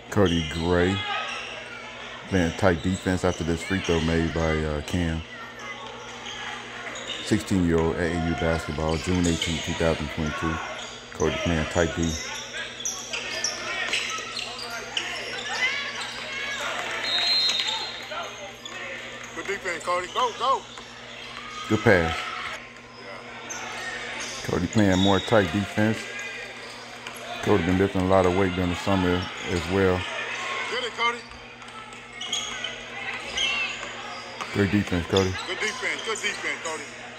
Kody Gray playing tight defense after this free throw made by Cam. 16-year-old AAU basketball, June 18, 2022. Kody playing tight D. Good defense, Kody. Go, go. Good pass. Yeah. Kody playing more tight defense. Kody been lifting a lot of weight during the summer as well. Get it, Kody. Great defense, Kody. Good defense, Kody.